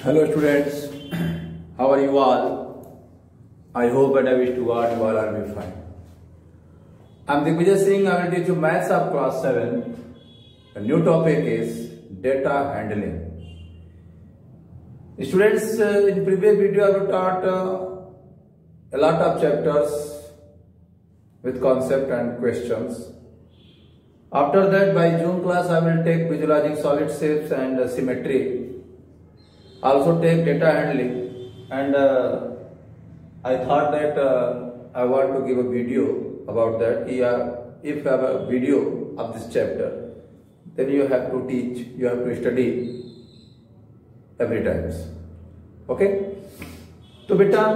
Hello students, how are you all? I hope and I wish to God you all are be fine. I am Digvijay Singh. I will teach you maths of class 7. The new topic is data handling. Students, in previous video I have taught a lot of chapters with concept and questions. After that, by June class I will take visualizing solid shapes and symmetry. Also take data handling, and I thought that I want to give a video about that. If you have a video of this chapter, then you have to teach, you have to study every time. Okay? तो बेटा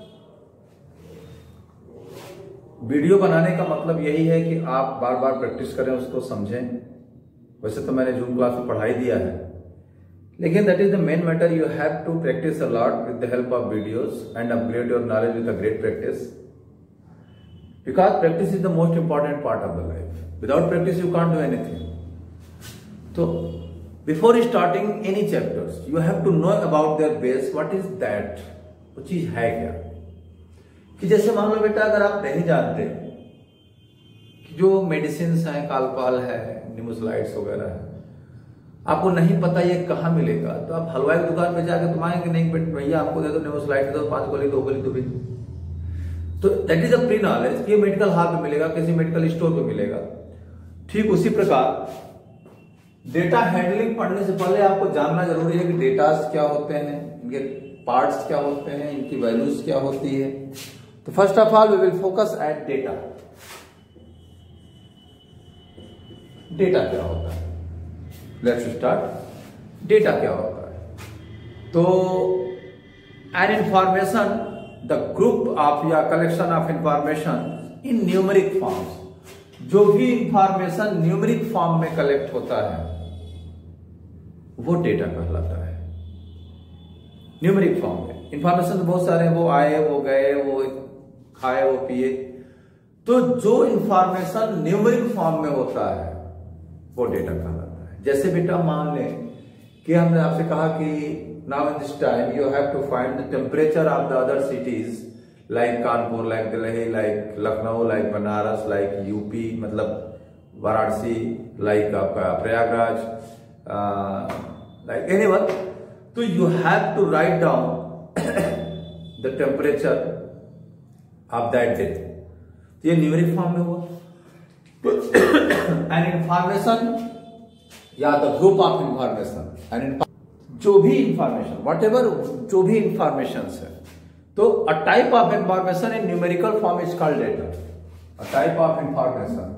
video बनाने का मतलब यही है कि आप बार बार practice करें, उसको समझें. वैसे तो मैंने जून क्लास में पढ़ाई दिया है, लेकिन that is the main matter. You have to practice a lot with the help of videos and upgrade your knowledge with a great practice, because practice is the most important part of the life. Without practice you can't do anything. So before starting any chapters, you have to know about their base. What is that? वो चीज है क्या? कि जैसे मान लो बेटा, अगर आप नहीं जानते कि जो मेडिसिन है, कालपाल है, निमोसलाइड्स वगैरह है, आपको नहीं पता ये कहाँ मिलेगा, तो आप हलवाई की दुकान पे जाके तुम आएंगे नहीं बेट भैया आपको दे दो निमोसलाइड, दो 5 गोली 2 गोली तो भी. तो that is a pre knowledge कि मेडिकल हॉल पे मिलेगा, किसी मेडिकल स्टोर पे मिलेगा. ठीक उसी प्रकार डेटा हैंडलिंग पढ़ने से पहले आपको जानना जरूरी है कि डेटास क्या होते हैं, इनके पार्ट्स क्या होते हैं, इनकी वैल्यूज क्या होती है. तो first of all we will focus at data. Data क्या होता है? Let's start. डेटा क्या होता है? तो an information, the group of या collection of information in numeric forms. जो भी इंफॉर्मेशन न्यूमेरिक फॉर्म में कलेक्ट होता है वो डेटा कहलाता है. न्यूमेरिक फॉर्म में इंफॉर्मेशन तो बहुत सारे हैं, वो आए, वो गए, वो खाए, वो पिए. तो जो इंफॉर्मेशन न्यूमेरिक फॉर्म में होता है वो डेटा कहलाता है. जैसे बेटा मान लें कि हमने आपसे कहा कि now in this time you have to find the temperature of the other cities like Kanpur, like Delhi, like Lucknow, like Banaras, like UP मतलब वाराणसी, लाइक आपका प्रयागराज, लाइक एनीवन. तो you have to write down the temperature of that day. ये numeric form में हुआ. An information या the group of information, and जो भी information what ever, जो भी इंफॉर्मेशन है, तो a type of information in numerical form is called data. A type of information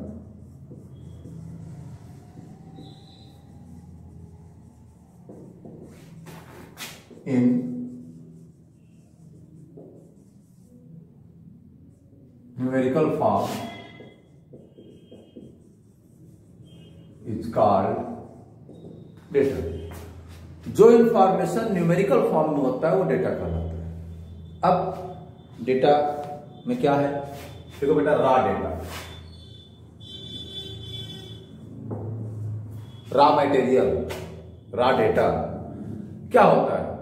in numerical form is called data. जो information numerical form में होता है वो डेटा कहलाता है. अब डेटा में क्या है? देखो बेटा, raw data, raw material, raw data क्या होता है?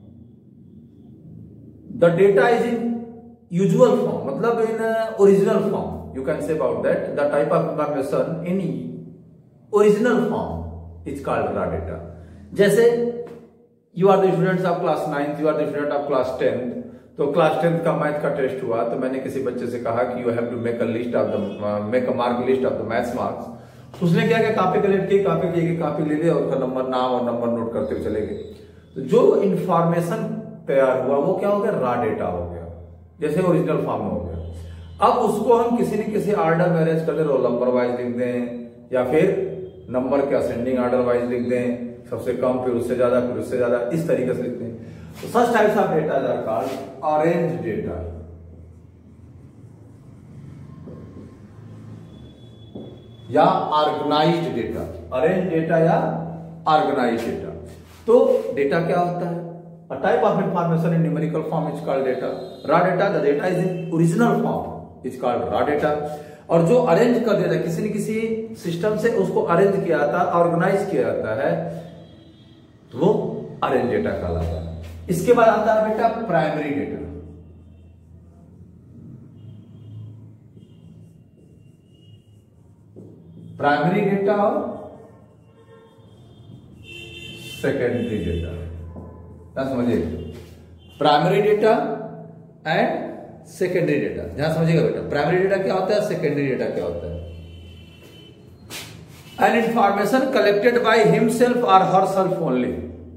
The data is in usual form, मतलब in original form. You can say about that the type of information in original form is called raw data. जैसे you are the students of class 9th, you are the student of class 10th. तो class 10th का math का test हुआ, तो मैंने किसी बच्चे से कहा कि you have to make a list of the make a mark list of the maths marks. उसने क्या किया, कापी कलेक्ट की, कापी की, कापी ले लिया और उसका नंबर, नाम और नंबर नोट करते हुए चले गए. तो जो इंफॉर्मेशन तैयार हुआ वो क्या हो गया? रॉ डेटा हो गया, जैसे ओरिजिनल फॉर्म में हो गया. अब उसको हम किसी न किसी ऑर्डर में अरेंज कर दे, रोल नंबर वाइज लिख दें या फिर नंबर के असेंडिंग ऑर्डर वाइज लिख दें, सबसे कम फिर उससे ज्यादा, फिर उससे ज्यादा, इस तरीके से लिखते हैं. तो such types of data are called arrange data या ऑर्गेनाइज्ड डेटा. अरेंज डेटा या ऑर्गेनाइज्ड डेटा. तो डेटा क्या होता है? A type of information in numerical form is called data. Raw data, the data is in original form is called raw data. और जो arrange कर देता है किसी न किसी सिस्टम से, उसको अरेंज किया जाता है, ऑर्गेनाइज किया जाता है, तो वो अरेंज डेटा कहलाता है. इसके बाद आता है बेटा प्राइमरी डेटा। प्राइमरी डेटा और सेकेंडरी डेटा, क्या समझिए, primary data and secondary data. ध्यान समझिएगा बेटा, प्राइमरी डेटा क्या होता है, सेकेंडरी डेटा क्या होता है। An information collected by himself और हरसेल्फ ओनली,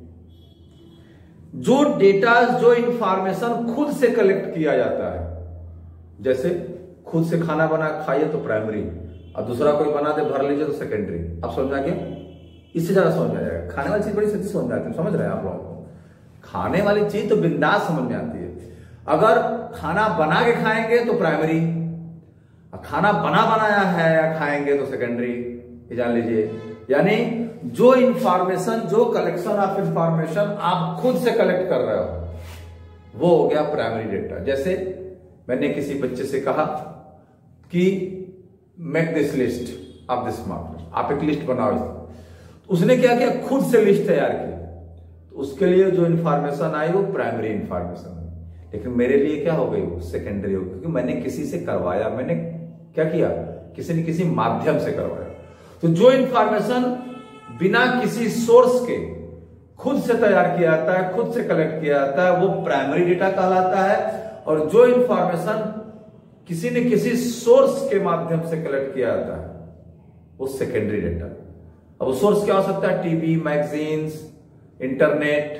जो डेटा, जो इंफॉर्मेशन खुद से कलेक्ट किया जाता है, जैसे खुद से खाना बना खाइए तो प्राइमरी, और दूसरा कोई बना दे भर लीजिए तो सेकेंडरी। आप समझ में आ गया, इससे ज्यादा समझ में आ जाएगा। खाने वाली चीज बड़ी सच्ची समझ में आती है, समझ रहे हैं आप लोगों को, खाने वाली चीज तो बिंदास समझ में आती है। अगर खाना बना के खाएंगे तो प्राइमरी, खाना बना बनाया है या खाएंगे तो सेकेंडरी, ये जान लीजिए। यानी जो इंफॉर्मेशन, जो कलेक्शन ऑफ इंफॉर्मेशन आप खुद से कलेक्ट कर रहे हो, वो हो गया प्राइमरी डेटा। जैसे मैंने किसी बच्चे से कहा कि make this list of this mark, आप एक लिस्ट बनाओ, उसने क्या किया, खुद से लिस्ट तैयार की, तो उसके लिए जो इंफॉर्मेशन आई वो प्राइमरी इंफॉर्मेशन है। लेकिन मेरे लिए क्या हो गई, वो सेकेंडरी हो गई, क्योंकि मैंने किसी से करवाया, मैंने क्या किया, किसी न किसी माध्यम से करवाया। तो जो इंफॉर्मेशन बिना किसी सोर्स के खुद से तैयार किया जाता है, खुद से कलेक्ट किया जाता है, वो प्राइमरी डेटा कहलाता है। और जो इंफॉर्मेशन किसी न किसी सोर्स के माध्यम से कलेक्ट किया जाता है, वो सेकेंडरी डेटा। अब वो सोर्स क्या हो सकता है, टीवी, मैगजीन्स, इंटरनेट,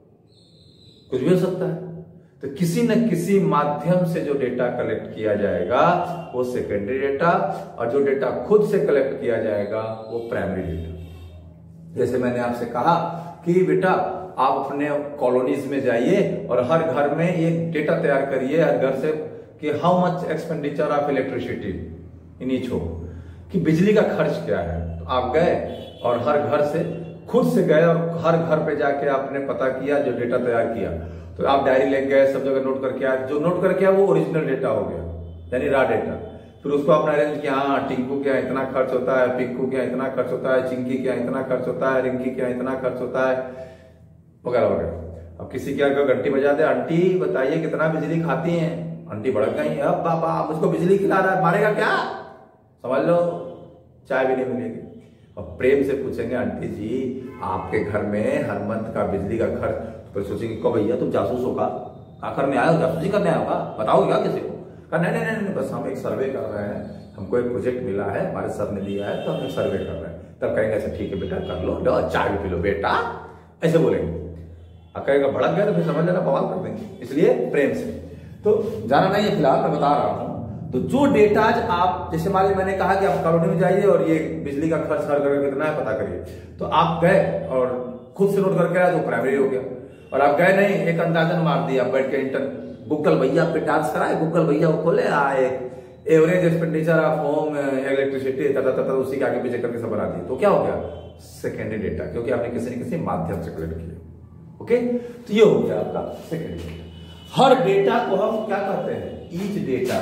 कुछ भी हो सकता है। तो किसी न किसी माध्यम से जो डेटा कलेक्ट किया जाएगा वो सेकेंडरी डेटा, और जो डेटा खुद से कलेक्ट किया जाएगा वो प्राइमरी डेटा। जैसे मैंने आपसे कहा कि बेटा आप अपने कॉलोनीज में जाइए और हर घर में एक डेटा तैयार करिए, हर घर से, कि how much expenditure of electricity in each home, कि बिजली का खर्च क्या है। तो आप गए और हर घर से खुद से गए और हर घर पे जाके आपने पता किया, जो डेटा तैयार किया, तो आप डायरी लेके गए, सब जगह नोट करके आए। जो नोट करके आया वो ओरिजिनल डेटा हो गया, यानी रॉ डेटा। फिर उसको आपने अरेंज किया, हाँ टिंकू क्या इतना खर्च होता है, पिंकू क्या इतना खर्च होता है, चिंकी क्या इतना खर्च होता है, रिंकी क्या इतना खर्च होता है, वगैरह वगैरह। अब किसी के अगर घंटी बजा दे, आंटी बताइए कितना बिजली खाती हैं, आंटी भड़क गई, अब बाबा मुझको बिजली खिला रहा है, मारेगा क्या, समझ लो चाय भी नहीं मिलेगी। और प्रेम से पूछेंगे, आंटी जी आपके घर में हर मंथ का बिजली का खर्च, तो सोचेंगे को भैया तुम जासूस होगा, क्या करने आए हो, जासूसी करने आए होगा, बताओ क्या किसी को। नहीं नहीं नहीं, बस हम एक सर्वे कर रहे हैं, हमको एक प्रोजेक्ट मिला है, हमारे सर ने दिया है, तो हम एक सर्वे कर रहे हैं। तब कहेंगे अच्छा ठीक है बेटा कर लो, चाय भी पी लो बेटा, ऐसे बोलेंगे। अब कहेगा भड़क गया तो फिर समझ लेना बवाल कर देंगे, इसलिए प्रेम से। तो जाना नहीं है, फिलहाल मैं बता रहा हूं। तो जो डेटाज आप, जैसे मान लीजिए मैंने कहा कि आप कॉलोनी में जाइए और ये बिजली का खर्च हर घर कितना है पता करिए, तो आप गए और खुद से नोट करके आए तो प्राइमरी हो गया। और आप गए नहीं, एक अंदाजन मार दिया, बैठ के गूगल भैया पे डांस कराए, गूगल भैया को खोले, आए average expenditure of home electricity तथा उसी के आगे पीछे करके सब बना दिए, तो क्या हो गया, सेकेंडरी डेटा, क्योंकि आपने किसी न किसी माध्यम से कलेक्ट किया। ओके, तो ये हो गया आपका सेकेंडरी डेटा। हर डेटा को हम क्या कहते हैं, each data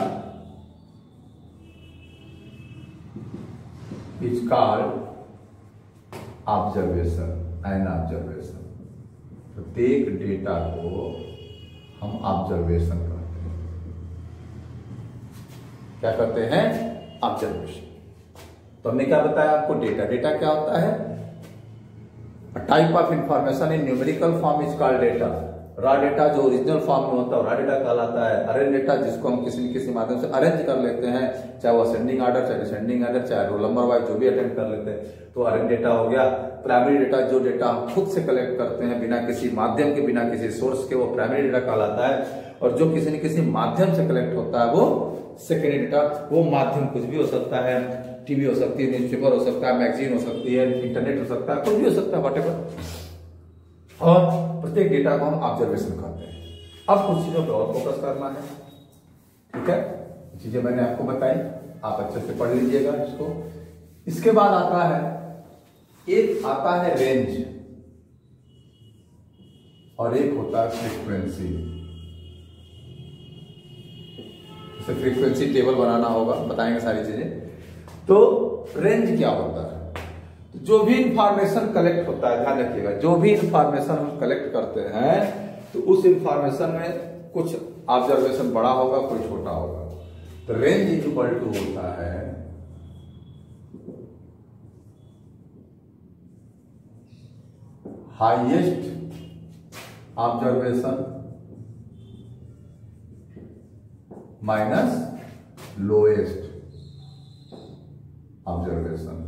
is called observation and observation. प्रत्येक डेटा को हम ऑब्जर्वेशन कहते हैं। क्या कहते हैं, ऑब्जर्वेशन। तो हमने क्या बताया आपको, डेटा, डेटा क्या होता है, type of information in numerical form is called data. Raw data जो ओरिजिनल फॉर्म में होता है रॉ डेटा कहलाता है। अरेंज डेटा जिसको हम किसी न किसी माध्यम से अरेंज कर लेते हैं, चाहे वो असेंडिंग ऑर्डर, चाहे डिसेंडिंग ऑर्डर, चाहे रोल नंबर वाइज जो भी अटेंड कर लेते हैं, तो अरेंज डेटा हो गया। प्राइमरी डेटा जो डेटा हम खुद से कलेक्ट करते हैं बिना किसी माध्यम के, बिना किसी सोर्स के, वो प्राइमरी डेटा कहलाता है। और जो किसी न किसी माध्यम से कलेक्ट होता है वो सेकेंडरी डेटा। वो माध्यम कुछ भी हो सकता है, टीवी हो सकती है, न्यूज़पेपर हो सकता है, मैगजीन हो सकती है, इंटरनेट हो सकता है, कुछ भी हो सकता है, व्हाटएवर। और प्रत्येक डेटा को हम ऑब्जर्वेशन करते हैं। अब कुछ चीजों पर और फोकस करना है, ठीक है, चीजें मैंने आपको बताई, आप अच्छे से पढ़ लीजिएगा इसको। इसके बाद आता है, एक आता है रेंज और एक होता है फ्रीक्वेंसी। जैसे फ्रीक्वेंसी टेबल बनाना होगा, बताएंगे सारी चीजें। तो रेंज क्या होता है, जो भी इंफॉर्मेशन कलेक्ट होता है, ध्यान रखिएगा, जो भी इंफॉर्मेशन हम कलेक्ट करते हैं तो उस इंफॉर्मेशन में कुछ ऑब्जर्वेशन बड़ा होगा, कोई छोटा होगा। तो रेंज इक्वल टू होता है highest observation minus lowest observation.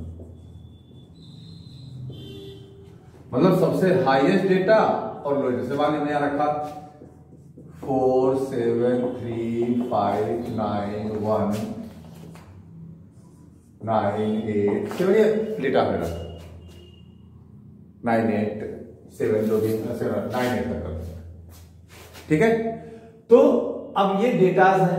मतलब सबसे हाईएस्ट डेटा और लोएस्ट। जैसे मान लीजिए यहां रखा 4 7 3 5 9 1 9 8 7 ये डेटा मेरा 9 8 7 जो भी 9 8 तक। ठीक है, तो अब ये डेटाज है।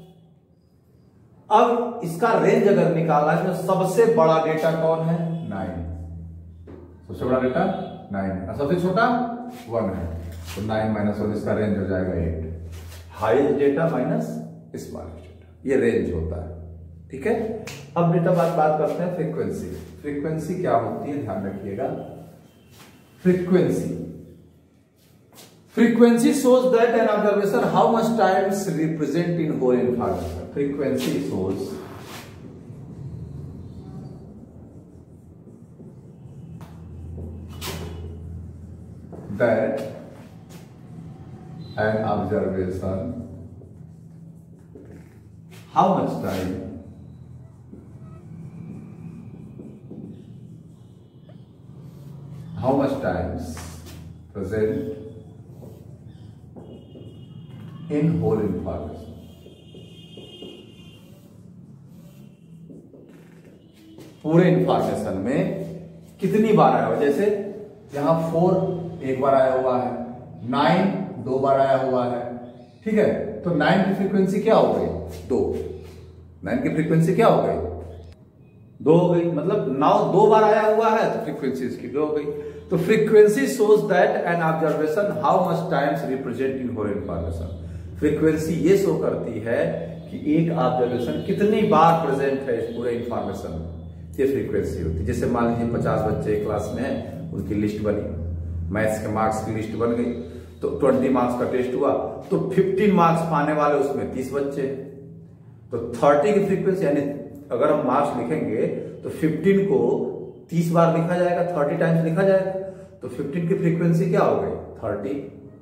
अब इसका रेंज अगर निकाला है तो सबसे बड़ा डेटा कौन है? 9। सबसे बड़ा डेटा 9 है और सबसे छोटा 1 है। तो 9 माइनस 1 इसका रेंज हो जाएगा 8। Highest data minus smallest data, ये रेंज होता है। ठीक है, अब डेटा बात करते हैं फ्रीक्वेंसी। फ्रीक्वेंसी क्या होती है ध्यान रखिएगा। Frequency shows that an observation how much times represent in whole information. Frequency shows that an observation how much time times present in whole information. पूरे इंफॉर्मेशन में कितनी बार आया हुआ। जैसे यहां 4 एक बार आया हुआ है, 9 2 बार आया हुआ है। ठीक है, तो 9 की फ्रीक्वेंसी क्या हो गई? 2। 9 की फ्रीक्वेंसी क्या हो गई? 2 हो गई। मतलब 9 2 बार आया हुआ है तो फ्रीक्वेंसी इसकी 2 हो गई। तो frequency shows that an observation how much times represent in whole information. Frequency ये शो करती है कि एक ऑब्जर्वेशन कितनी बार प्रेजेंट है इस पूरे इंफॉर्मेशन में। ये फ्रीक्वेंसी होती है। जैसे मान लीजिए 50 बच्चे क्लास में हैं, उनकी लिस्ट बनी, मैथ्स के मार्क्स की लिस्ट बन गई, तो 20 मार्क्स का टेस्ट हुआ, तो 15 मार्क्स पाने वाले उसमें 30 बच्चे, तो 30 की फ्रीक्वेंसी, यानी अगर हम मार्क्स लिखेंगे तो 15 को 30 बार लिखा जाएगा, 30 टाइम्स लिखा जाएगा। तो 15 की फ्रीक्वेंसी क्या हो गई? 30।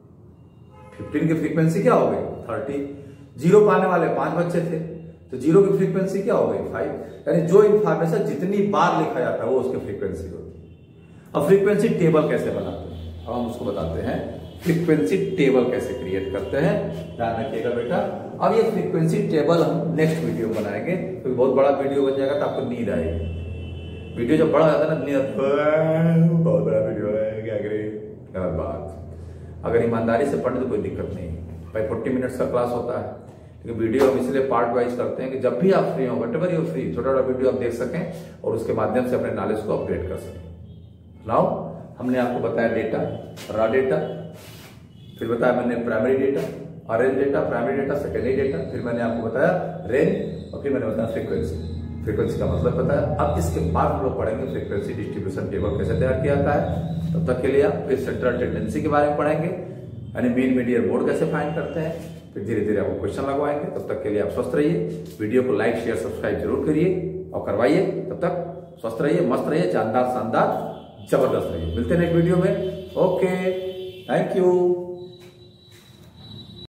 15 की फ्रीक्वेंसी क्या हो गई? 30। 0 पाने वाले 5 बच्चे थे, तो 0 की फ्रीक्वेंसी क्या हो गई? 5। यानी जो इंफॉर्मेशन जितनी बार लिखा जाता है वो उसकी फ्रीक्वेंसी होती है। अब फ्रीक्वेंसी टेबल कैसे बनाते हैं, अब हम उसको बताते हैं। फ्रीक्वेंसी टेबल कैसे क्रिएट करते हैं, ध्यान रखिएगा बेटा। अब ये फ्रीक्वेंसी टेबल हम नेक्स्ट वीडियो बनाएंगे, क्योंकि बहुत बड़ा वीडियो बन जाएगा तो आपको नींद आएगी। वीडियो जब बड़ा जाता है ना, नींद, बहुत बड़ा वीडियो है, क्या करें, गलत बात। अगर ईमानदारी से पढ़े तो कोई दिक्कत नहीं है भाई। 40 मिनट्स का क्लास होता है, लेकिन वीडियो हम इसलिए पार्ट वाइज करते हैं कि जब भी आप फ्री हो, व्हाटएवर यू फ्री, छोटा छोटा वीडियो आप देख सकें और उसके माध्यम से अपने नॉलेज को अपग्रेड कर सकें। नाउ हमने आपको बताया डेटा, रॉ डेटा, फिर बताया मैंने primary data, arrange data, primary data, secondary data, फिर मैंने आपको बताया रेंज, और फिर मैंने बताया फ्रीक्वेंसी। फ्रीक्वेंसी का मतलब बताया। अब इसके बाद हम लोग पढ़ेंगे फ्रीक्वेंसी डिस्ट्रीब्यूशन टेबल कैसे तैयार किया जाता है। तब तक के लिए आप फिर सेंट्रल टेंडेंसी के बारे में पढ़ेंगे, यानी मीन मीडियन मोड कैसे फाइंड करते हैं, फिर धीरे धीरे आपको क्वेश्चन लगवाएंगे। तब तक के लिए आप स्वस्थ रहिए, वीडियो को लाइक शेयर सब्सक्राइब जरूर करिए और करवाइए। तब तक स्वस्थ रहिए, मस्त रहिए, जानदार शानदार जबरदस्त रहिए। मिलते हैं नेक्स्ट वीडियो में। Okay, thank you.